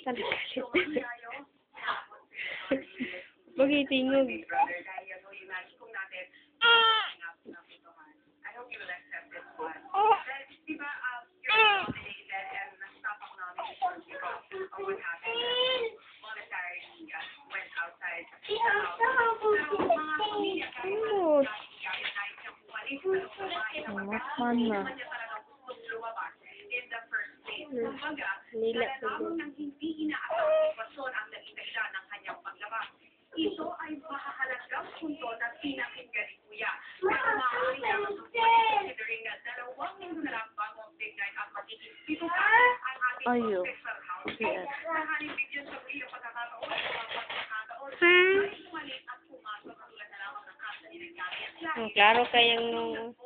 Nagalit. Bakit tingog? Makan na. Nila ko din. Ito ay mahahalagang punto na pinakinggan ni Kuya. Pero maaari naman considering na 2 linggo na lang bago ang big night ang magiging dito pa ang ating professor house. Maraming bigyan sa iyo pagkakataon at pagkakataon ay umalis at pumasok ang tulad na lang ng kasa ni Nagkari. Klaro kayang nung